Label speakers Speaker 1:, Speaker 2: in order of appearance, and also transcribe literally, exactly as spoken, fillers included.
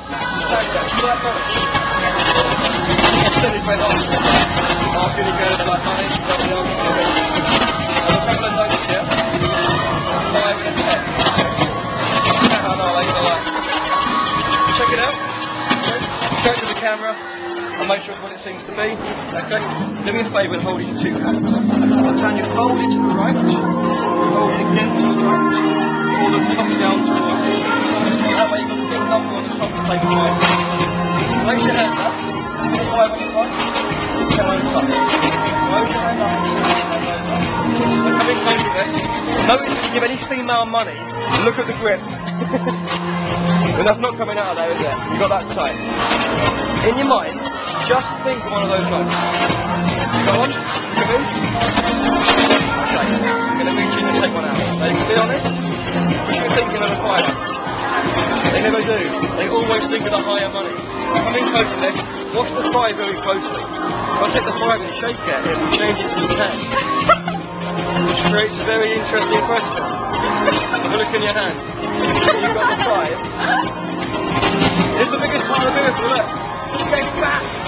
Speaker 1: that. You like money? Percentage went on. After you go to like money, something else. I've got a couple of notes here. Five and ten. I know, like, you like. Check it out. Show it to the camera. And make sure it's what it seems to be. Okay? Do me a favour and hold it in two hands. I'll turn you fold it to the right, fold it again to the right, or the top down to the right. That way you've got a big number on the top to take five. Raise your hand up, put five on the side, ten on the top. Raise your hand up, and come in close with this. Notice if you give any female money, look at the grip. But that's not coming out of there, is it? You got that tight. In your mind, just think of one of those notes. You got one? Come in? Okay. I'm going to reach in and take one out. Now you can be honest, you're thinking of the five. They never do. They always think of the higher money. Come in close to this, watch the five very closely. If I take the five and shake it, it will change it to the ten. Which creates a very interesting question. Have a look in your hand. You've got the five. It's the biggest part of the miracle, look. It's getting fat.